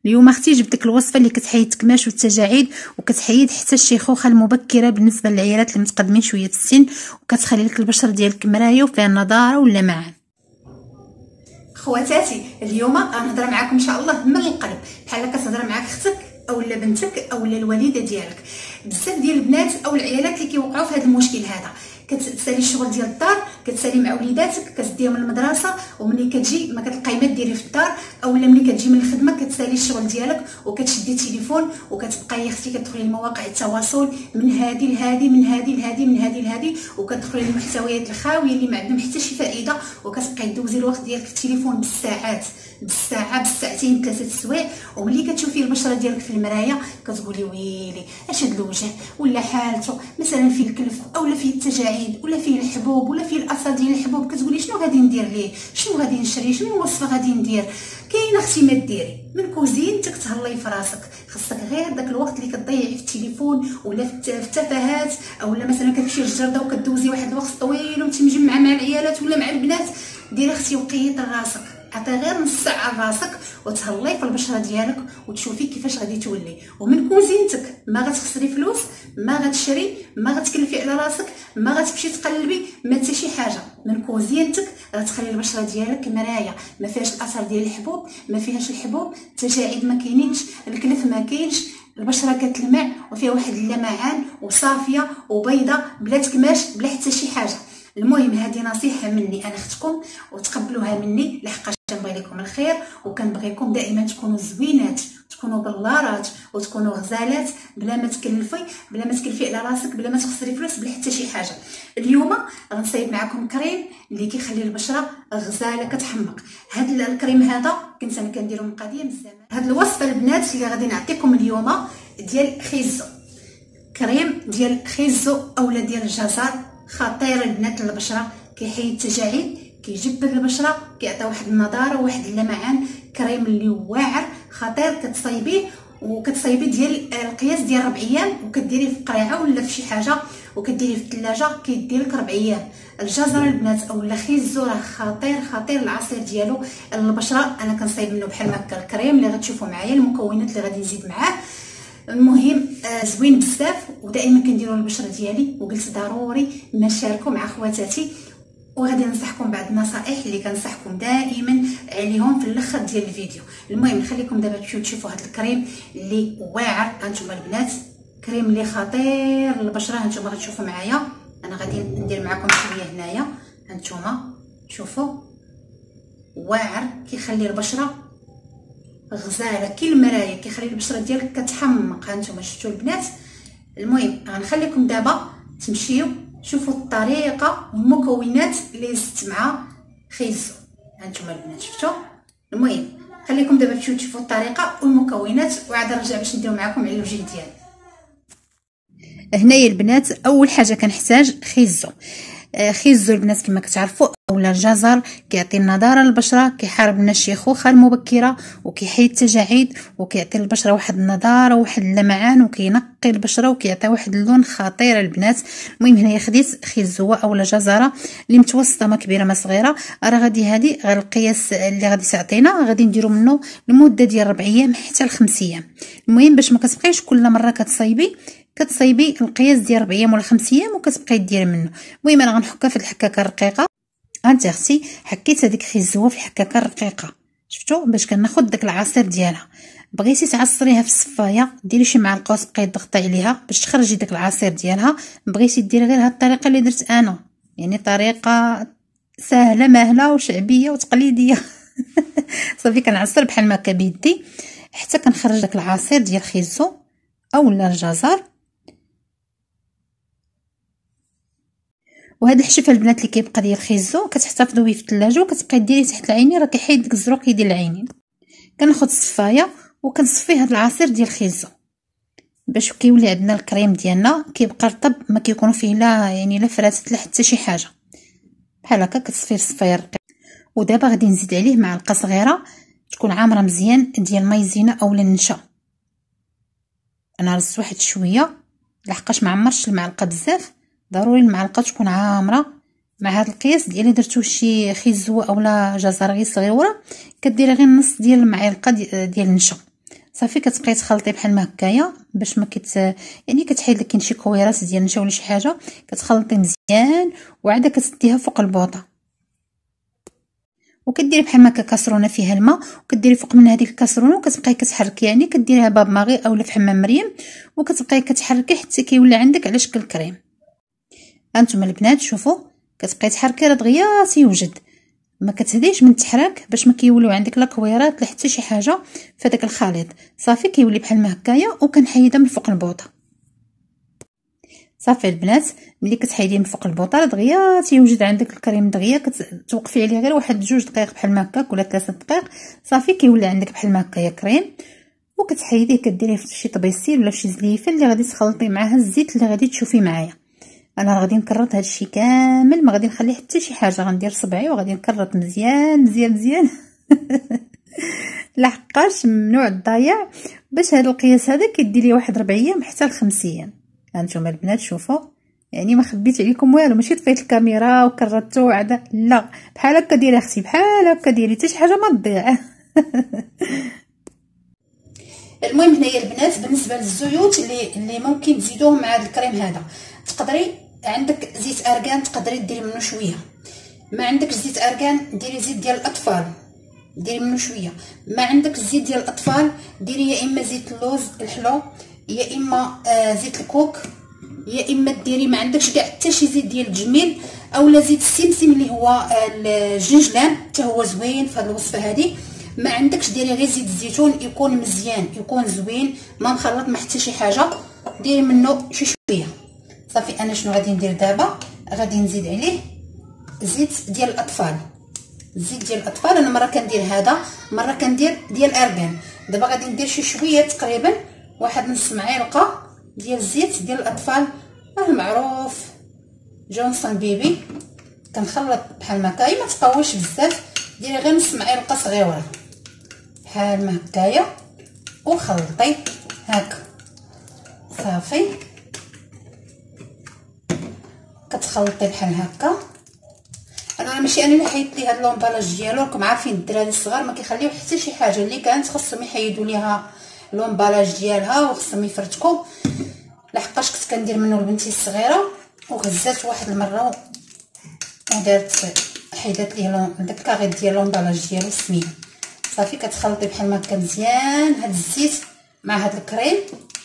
اليوم اختي جبت لك الوصفه اللي كتحيد التكماش والتجاعيد وكتحيد حتى الشيخوخه المبكره بالنسبه للعيالات اللي متقدمين شويه في السن، وكتخلي لك البشره ديالك مرايه وفيها النضاره واللمعان. خواتاتي اليوم غنهضر معكم ان شاء الله من القلب، بحال كتهضر معاك اختك اولا بنتك اولا الوالده ديالك. بزاف ديال البنات او العيالات اللي كيوقعوا في هذا المشكل هذا، كتسالي الشغل ديال الدار، كتسالي مع وليداتك، كتديهم للمدرسه، وملي كتجي ما كتلقاي ما ديري في الدار، اولا ملي كتجي من الخدمه كتسالي الشغل ديالك وكتشدي التليفون وكتبقاي اختي كتدخلي لمواقع التواصل من هذه لهذه من هذه لهذه من هذه لهذه، وكتدخلي للمحتويات الخاويه اللي ما عندهم حتى شي فائده، وكتبقاي دوزي الوقت ديالك في التليفون بالساعات بالساعتين 3 سوايع. وملي كتشوفي البشره ديالك في المرايه كتقولي ويلي اش هاد الوجه ولا حالته مثلا فيه الكلف اولا فيه التجاعيد ولا فيه الحبوب ولا فيه الاثار ديال الحبوب، كتقولي شنو غادي ندير ليه، شنو غادي نشري، شنو الوصفه غادي ندير. كاين اختي ما ديري من كوزينتك تهلاي في راسك، خاصك غير داك الوقت اللي كتضيعي في التليفون ولا في التفاهات، اولا مثلا كتمشي للجرده وكدوزي واحد الوقت طويل وانت مجمعه مع العيالات ولا مع البنات. ديري اختي وقيت راسك، عطي غير نص ساعه لراسك وتهلاي في البشره ديالك وتشوفي كيفاش غادي تولي. ومن كوزينتك ما غتخسري فلوس، ما غتشري، ما غتكلفي على راسك، ما غتمشي تقلبي، ما حتى شي حاجه. من كوزينتك غتخلي البشره ديالك مرايه، ما فيهاش الاثار ديال الحبوب، ما فيهاش الحبوب، التجاعيد ما كاينينش، الكلف ما كاينش، البشره كتلمع وفيها واحد اللمعان وصافيه وبيضه بلا تكماش بلا حتى شي حاجه. المهم هذه نصيحه مني انا اختكم وتقبلوها مني، لحقاش كنبغي لكم الخير وكنبغيكم دائما تكونوا زوينات، تكونوا بلارات وتكونوا غزالات بلا ما تكلفي، بلا ما تكلفي على راسك، بلا ما تخسري فلوس، بلا حتى شي حاجه. اليوم غنصايب معكم كريم اللي كيخلي البشره غزاله كتحمق. هذا الكريم هذا كنت انا كنديرو من قديم الزمان. هذه الوصفه البنات اللي غادي نعطيكم اليوم ديال خيزو، كريم ديال خيزو اولا ديال الجزر، خطير البنات للبشره، كيحيد التجاعيد، كيجبد البشره، كيعطي واحد النضاره وواحد اللمعان. كريم اللي واعر خطير، كتصايبيه وكتصايبيه ديال القياس ديال 4 ايام وكديريه في قريعه ولا في شي حاجه وكديريه في الثلاجه كيدير لك 4 ايام. الجزر البنات اولا خيزو راه خطير العصير ديالو البشره. انا كنصايب منه بحال هكا الكريم اللي غتشوفوا معايا، المكونات اللي غادي نزيد معاه المهم زوين بزاف ودائما كنديروا البشره ديالي، وقلت ضروري نشاركو مع خواتاتي. وغادي ننصحكم بعض النصائح اللي كنصحكم دائما عليهم في الاخر ديال الفيديو. المهم نخليكم دابا تشوفوا هذا الكريم اللي واعر. هانتوما البنات كريم اللي خطير للبشره، هانتوما غتشوفوا معايا، انا غادي ندير معكم شويه هنايا. هانتوما شوفوا واعر، كيخلي البشره غزاله كي المرايه، كيخلي البشره ديالك كتحمق. هانتوما شفتوا البنات. المهم غنخليكم دابا تمشيو شوفوا الطريقه والمكونات اللي زدت مع خيزو. هانتوما البنات شفتوا. المهم خليكم دابا تشوفوا الطريقه والمكونات وعاد نرجع باش ندير معكم على الوجه ديالي. هنايا البنات اول حاجه كنحتاج خيزو. خيزو البنات كما كتعرفوا اولا الجزر كيعطي النضاره للبشره، كيحارب لنا الشيخوخه المبكره وكيحيد التجاعيد وكيعطي البشره واحد النضاره وواحد اللمعان وكينقي البشره وكيعطي واحد اللون خطير البنات. المهم هنايا خديت خيزوه اولا جزره اللي متوسطه ما كبيره ما صغيره، راه غادي هذه غير القياس اللي غادي تعطينا غادي نديرو منه لمده ديال 4 ايام حتى ل5 ايام. المهم باش ما كتبقايش كل مره كتصايبي القياس ديال 4 ايام ولا 5 ايام وكتبقاي ديري منه. المهم انا غنحكها في الحكاكه الرقيقه. هانت اختي حكيت هذيك خيزوه في الحكاكه الرقيقه شفتوا باش كناخذ داك العصير ديالها. بغيتي تعصريها في الصفايه ديري شي معلقه وتبقاي تضغطي عليها باش تخرجي داك العصير ديالها. بغيتي ديري غير هاد الطريقه اللي درت انا، يعني طريقه سهله ماهله وشعبيه وتقليديه صافي كنعصر بحال ما هكا بيدي حتى كنخرج داك العصير ديال خيزو اولا الجزر. وهذا الحشف البنات اللي كيبقى ديال خيزو كتحتفظوا به في الثلاجه وكتبقاي ديريه تحت العينين، راه كيحيد ديك الزروق ديال العينين. كناخذ الصفايه وكنصفي هذا العصير ديال خيزو باش كيولي عندنا الكريم ديالنا كيبقى رطب، ما كيكونوا فيه لا يعني لا فراتت لا حتى شي حاجه. بحال هكا كتصفيه في الصفايه الرقيقه. ودابا غادي نزيد عليه معلقه صغيره تكون عامره مزيان ديال مايزينا اولا النشا. انا رزت واحد شويه لحقاش ما عمرش المعلقه بزاف، ضروري المعلقه تكون عامره. مع هذا القياس ديالي درتو شي خيزوه اولا جزر غير صغيره كديري غير نص ديال المعلقه ديال النشا. صافي كتبقاي تخلطي بحال ما هكايا باش ما يعني كتحيد لك كاين شي كويرات ديال النشا ولا شي حاجه، كتخلطي مزيان وعاد كتديها فوق البوطه، وكديري بحال ما كاسرونه فيها الماء وكديري فوق من هذيك الكاسرونه وكتبقاي كتحركي، يعني كديريها باب ماغي اولا في حمام مريم وكتبقاي كتحركي حتى كيولي عندك على شكل كريم. هانتوما البنات شوفوا كتبقاي تحركي راه دغيا تيوجد، ما كتهديش من التحراك باش ما كيوليو عندك لا كويرات لا حتى شي حاجه في داك الخليط. صافي كيولي بحال ما هكايا وكنحيدها من فوق البوطه. صافي البنات ملي كتحيديه من فوق البوطه دغيا تيوجد عندك الكريم، دغيا كتوقفي عليه غير واحد 2 دقائق بحال ما هكاك ولا 3 دقائق، صافي كيولي عندك بحال ما هكايا كريم. وكتحيديه كديريه في شي طبيسيل ولا في شي زليفه اللي غادي تخلطي معاها الزيت اللي غادي تشوفي معايا. انا غادي نكرط هادشي كامل، ما غادي نخلي حتى شي حاجه، غندير صبعي وغادي نكرط مزيان مزيان مزيان لحقاش ممنوع الضياع. باش هذا القياس هذا كيدير لي واحد 4 ايام حتى ل5 ايام. هانتوما البنات شوفوا، يعني ما خبيت عليكم والو، ماشي طفيت الكاميرا وكررتو عاد، لا بحال هكا ديري اختي، بحال هكا ديري حتى شي حاجه ما تضيع. المهم هنايا البنات بالنسبه للزيوت اللي ممكن تزيدوهم مع هذا الكريم هذا، تقدري عندك زيت ارغان تقدري ديري منه شويه، ما عندكش زيت ارغان ديري زيت ديال الاطفال ديري منه شويه، ما عندك الزيت ديال الاطفال ديري يا اما زيت اللوز الحلو يا اما زيت الكوك، يا اما ديري ما عندكش كاع حتى شي زيت ديال الجميل اولا زيت السمسم اللي هو الجنجلان حتى هو زوين في هذه الوصفه هذه. ما عندكش ديري غير زيت الزيتون يكون مزيان يكون زوين ما مخلط ما حتى شي حاجه، ديري منه شي شويه. صافي انا شنو غادي ندير دابا، غادي نزيد عليه زيت ديال الاطفال. الزيت ديال الاطفال انا مره كندير هذا مره كندير ديال ارغان، دابا غادي ندير شي شويه تقريبا واحد نص معلقه ديال الزيت ديال الاطفال، راه معروف جونسون بيبي. كنخلط بحال ما هكايا، ما تقويش بزاف، ديري غير نص معلقه صغيره بحال ما هكايا وخلطي هكا. صافي كتخلطي بحال هكا. انا ماشي انا اللي حيدت لي هاد لومبالاج ديالو، راكم عارفين الدراري الصغار ما كيخليو حتى شي حاجه اللي كانت خصهم يحيدوا ليها لومبالاج ديالها وخصهم يفرتكوا، لحقاش كنت كندير منه لبنتي الصغيره وغزات واحد المره ودارت حيدات ليه داك الكاغي ديال لومبالاج ديالو سمين. صافي كتخلطي بحال ما هكا مزيان هاد الزيت مع هاد الكريم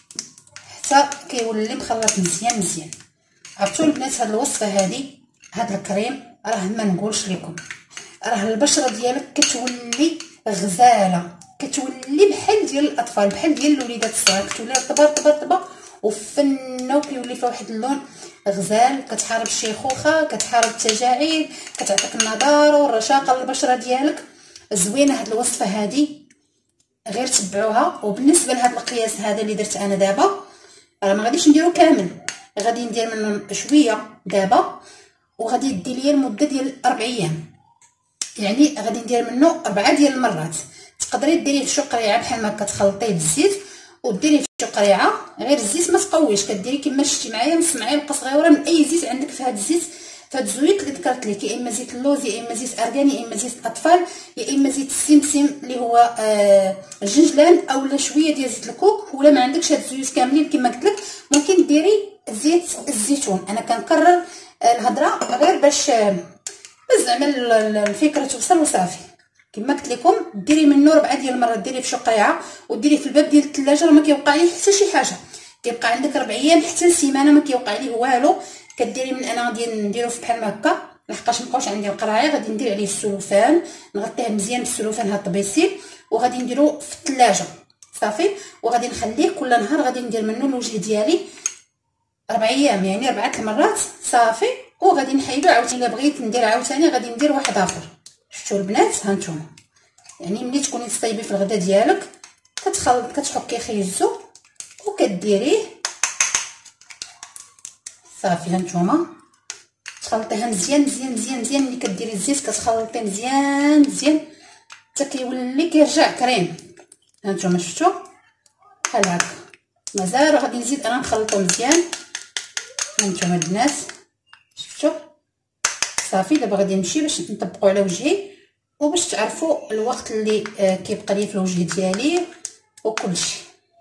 حتى كيولي مخلط مزيان مزيان. عرفتوا البنات هاد الوصفه هادي هاد الكريم راه ما نقولش لكم، راه البشره ديالك كتولي غزاله، كتولي بحال ديال الاطفال بحال ديال الوليدات الصغار، كتولي طبر طبر طبر وفنه وكيولي فيها واحد اللون غزال، كتحارب الشيخوخه كتحارب التجاعيد كتعطيك النضاره والرشاقه للبشره ديالك. زوينه هاد الوصفه هادي غير تبعوها. وبالنسبه لهاد القياس هذا اللي درت انا دابا راه ما غاديش نديرو كامل، غادي ندير منه شويه دابا وغادي يدي ليا المده ديال 4 ايام، يعني غادي ندير منه 4 ديال المرات. تقدري ديريه في شقريعه بحال ما كتخلطيه بالزيت وديريه في شقريعه، غير الزيت ما تقويش، كديري كما شفتي معايا نص معلقه صغيره من اي زيت عندك في هذا الزيت في هاد الزيوت اللي ذكرت لك، يا اما زيت اللوز يا اما زيت ارغان يا اما زيت الاطفال يا اما زيت السمسم اللي هو الجنجلان اولا شويه ديال زيت الكوك، ولا ما عندكش هاد الزيوت كاملين كما قلت لك ممكن ديري زيت الزيتون. انا كنكرر الهضره غير باش زعما الفكره توصل وصافي. كما قلت لكم ديري منه 4 ديال المرات، ديري في شقريعه وديري في الباب ديال الثلاجه، راه ما كيوقع ليه حتى شي حاجه، كيبقى عندك 4 ايام حتى سيمانه ما كيوقع ليه والو. كديري من انا غادي نديرو في بحال هكا لحقاش مابقاوش عندي القرايه، غادي ندير عليه السلوفان نغطيه مزيان بالسلوفان هاد الطبيسيل وغادي نديرو في الثلاجه. صافي وغادي نخليه كل نهار غادي ندير منه الوجه ديالي 4 ايام يعني 4 المرات. صافي وغادي نحيدو عاوتاني، الا بغيت ندير عاوتاني غادي ندير واحد اخر. شفتوا البنات هانتوما، يعني ملي تكوني تصايبي في الغدا ديالك كتحكي خيزو وكديريه. صافي هانتوما تخلطيها مزيان مزيان مزيان مزيان. ملي كديري الزيت كتخلطي مزيان مزيان حتى كيولي كيرجع كريم. هانتوما شفتوا بحال هكا، مازال غادي نزيد انا نخلطو مزيان. هانتوما البنات شفتوا صافي. دابا غادي نمشي باش نطبقوا على وجهي وباش تعرفوا الوقت اللي كيبقى لي في الوجه ديالي وكلشي.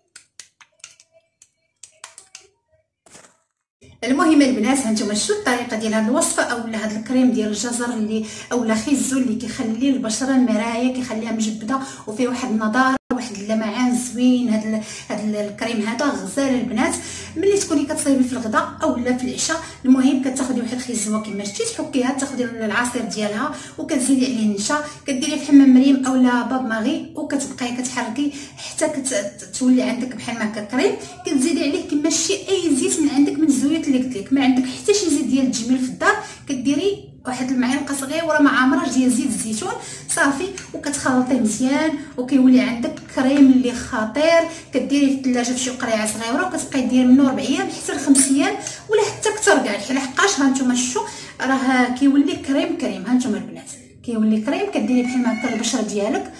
المهم البنات هانتوما شتو الطريقه ديال هذه الوصفه اولا هذا الكريم ديال الجزر اللي اولا خيزو اللي كيخلي البشره مرايه، كيخليها مجبده وفيه واحد النضاره واحد اللمعان زوين. هذا الكريم هذا غزال البنات ملي تكوني كتصايبي في الغداء اولا في العشاء. المهم كتاخدي واحد الخيزوه كما شتي تحكيها، تاخدي العصير ديالها وكتزيدي عليه النشا، كديريه في حمام مريم اولا باب ماغي وكتبقاي كتحركي حتى تولي عندك بحال ما هكا كريم. كتزيدي عليه كما شتي اي زيت من عندك من الزيوت اللي قلت لك، ما عندك حتى شي زيت ديال التجميل في الدار كديري واحد المعلقه صغيره مع عمره ديال زيت الزيتون صافي وكتخلطيه مزيان وكيولي عندك كريم اللي خطير. كديريه في الثلاجه في شي قريعه صغيره وكتبقاي ديري منه 4 ايام حتى ل 5 ايام ولا حتى اكثر كاع. لحقاش هانتوما شتو راه كيولي كريم. هانتوما البنات كيولي كريم، كديري بحال هكا البشره ديالك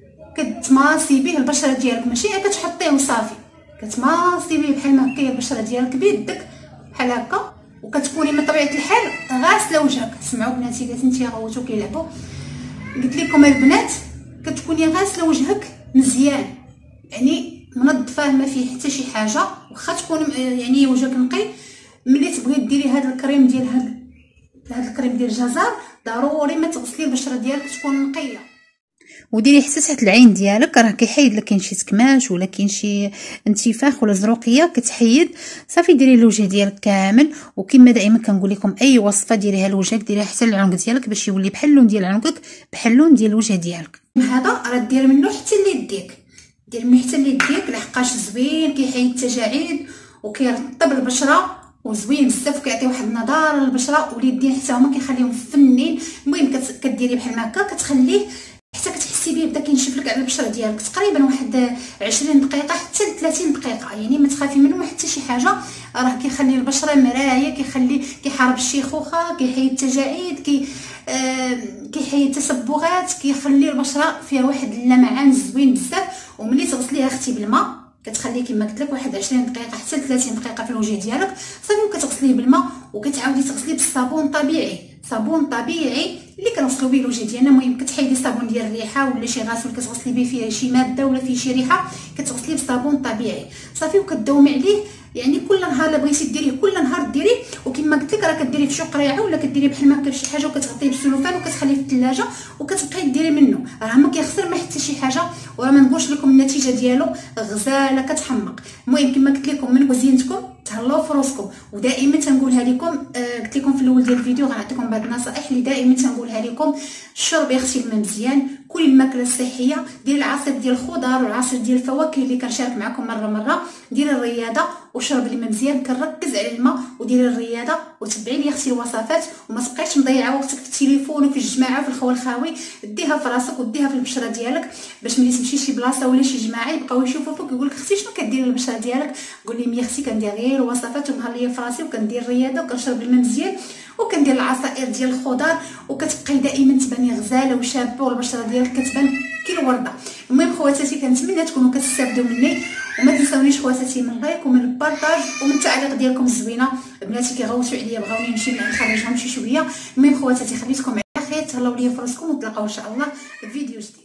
كتماسي به البشره ديالك، ماشي كتحطيه وصافي، كتماسي به بحال ما هكا البشره ديالك بيدك بحال هكا. وكتكوني من طبيعه الحال غاسله وجهك. سمعوا بناتي قالت انت غوتو كيلعبوا، قلت لكم البنات كتكوني غاسله وجهك مزيان يعني منظفه ما فيه حتى شي حاجه، واخا تكون يعني وجهك نقي. ملي تبغي ديري هذا الكريم ديال هذا الكريم ديال الجزر ضروري ما تغسلي البشره ديالك تكون نقيه. وديري حتى تحت العين ديالك راه كيحيد لك كاين شي تكماش ولا كاين شي انتفاخ ولا زروقيه كتحيد صافي. ديري الوجه ديالك كامل، وكما دائما كنقول لكم اي وصفه ديريها لوجهك ديريها حتى للعنق ديالك باش يولي بحال اللون ديال عنقك بحال اللون ديال الوجه ديالك. هذا راه دير منه حتى ليديك، دير منه حتى ليديك لحقاش زوين كيحيد التجاعيد وكيرطب البشره وزوين بزاف وكيعطي واحد النضاره للبشره. واليدين حتى هما كيخليهم فنين. المهم كديري بحال هكا كتخليه حتى كتحسي به بدا كينشف لك على البشره ديالك تقريبا واحد 20 دقيقه حتى 30 دقيقه، يعني ما تخافي منه حتى شي حاجه. راه كيخلي البشره مرايه، كيحارب الشيخوخه، كيحيد التجاعيد، كيحيد التصبغات، كيخلي البشره فيها واحد اللمعان زوين بزاف. وملي تغسليها اختي بالماء كتخليه كما قلت لك واحد 20 دقيقه حتى 30 دقيقه في الوجه ديالك صافي، وكتغسليه بالماء وكتعاودي تغسليه بالصابون طبيعي، صابون طبيعي اللي كنغسلوا به الوجه ديالنا. المهم كتحيدي الصابون ديال الريحه ولا شي غاسول كتغسلي به فيه شي ماده ولا فيه شي ريحه، كتغسليه بصابون طبيعي صافي وكتداومي عليه. يعني كل نهار الا بغيتي ديريه كل نهار ديريه. وكما قلت لك راه كديريه في شي قريعه ولا كديريه بحال ما هكا في شي حاجه وكتغطيه بالسلوفان وكتخليه في الثلاجه وكتبقاي ديري منه. راه ما كيخسر ما حتى شي حاجه، وراه ما نقولش لكم النتيجه ديالو غزاله كتحمق. المهم كما قلت لكم من وزينتكم تهلاو في راسكم. ودائما تنقولها لكم قلت لكم في الاول ديال الفيديو غنعطيكم بعض النصائح اللي دائما تنقولها لكم. شربي اختي الماء مزيان، كلي الماكله الصحيه، ديري العصير ديال الخضر والعصير ديال الفواكه اللي كنشارك معكم مره، ديري الرياضه وشرب الماء مزيان. كنركز على الماء وديري الرياضه وتبعي لي اختي الوصفات وما تبقايش مضيعه وقتك في التليفون وفي الجماعه وفي الخول الخاوي. ديها في راسك وديها في البشره ديالك باش ملي تمشي شي بلاصه ولا شي جماعه يبقاو يشوفوا فيك يقول لك اختي شنو كديري للبشره ديالك. قول لي اختي كندير غير الوصفات ومهليه في راسي وكندير الرياضه وكنشرب الماء مزيان وكندير العصائر ديال الخضر وكتبقاي دائما تباني غزاله وشابه والبشره ديالك كتبان كي الورده. المهم خواتاتي كنتمنى تكونوا كتستافدوا مني، وما تنساونيش خواتاتي من لايك ومن البارطاج ومن التعليق ديالكم الزوينه. بناتي كيغوتوا عليا بغاوني نمشي نخرجهم شي شويه. المهم خواتاتي خليتكم على خير، تهلاو ليا في راسكم ونتلاقاو ان شاء الله في فيديو جديد.